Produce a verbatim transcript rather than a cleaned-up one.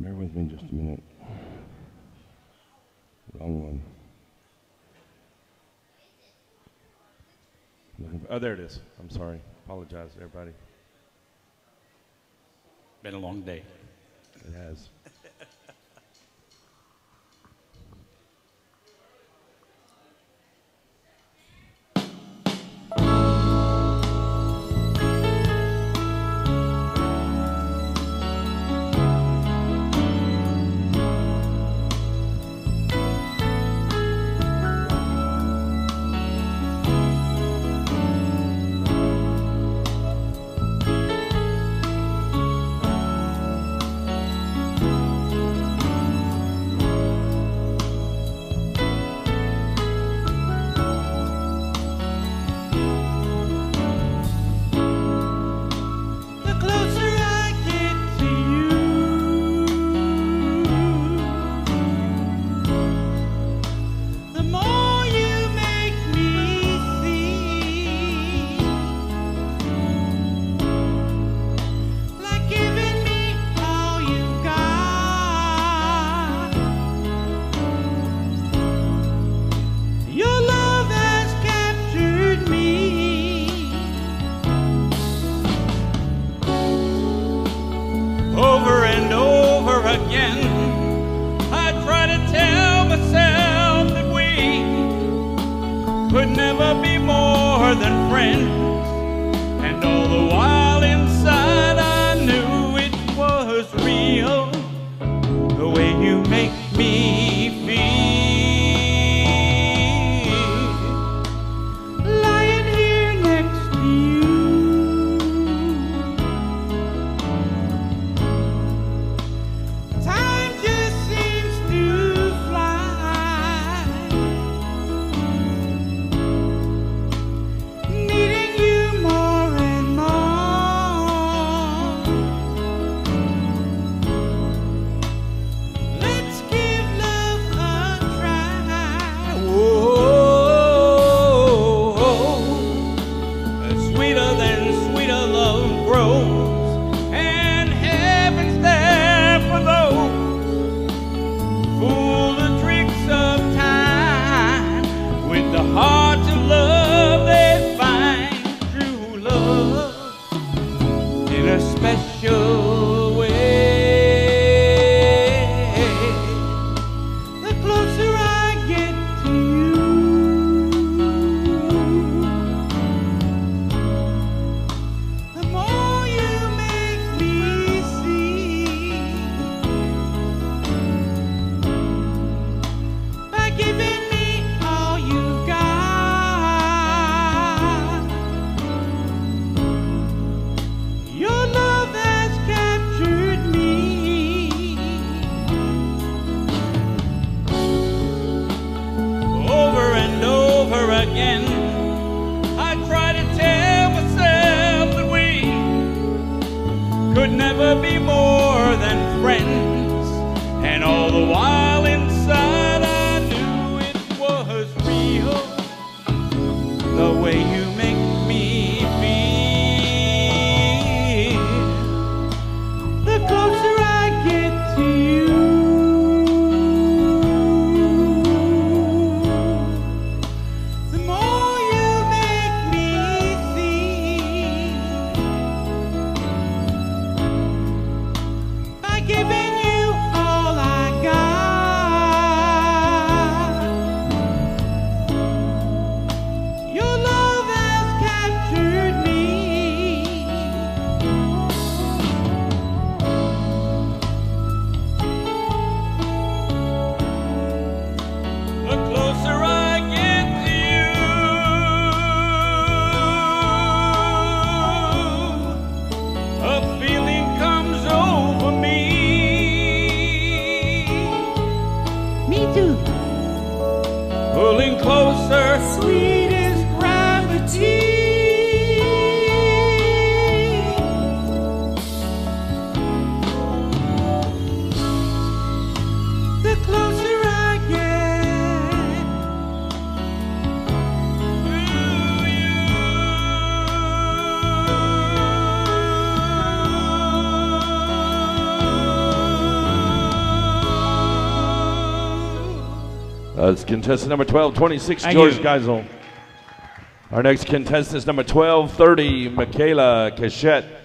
Bear with me just a minute. Wrong one. Looking for, oh, there it is. I'm sorry. Apologize, everybody. Been a long day. It has. Over and over again, I try to tell myself that we could never be more than friends, and all the while inside I knew it was real, the way you make me feel, lying here next to you. Hard to love, they find true love in a special way. The closer I get to you, the more you make me see, by giving me all you got. Again, I try to tell myself that we could never be more than friends, and all the while inside I knew it was real, the way you make me feel, the closer I get to you. Giving you all I got, your love has captured me. The closer I get to you, a feeling comes over me. That's contestant number twelve twenty-six, Thank George you. Geisel. Our next contestant is number twelve thirty, Michaela Cachette.